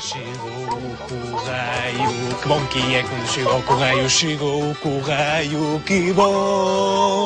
Chegou o correio, que bom que é quando chega o correio. Chegou o correio, que bom.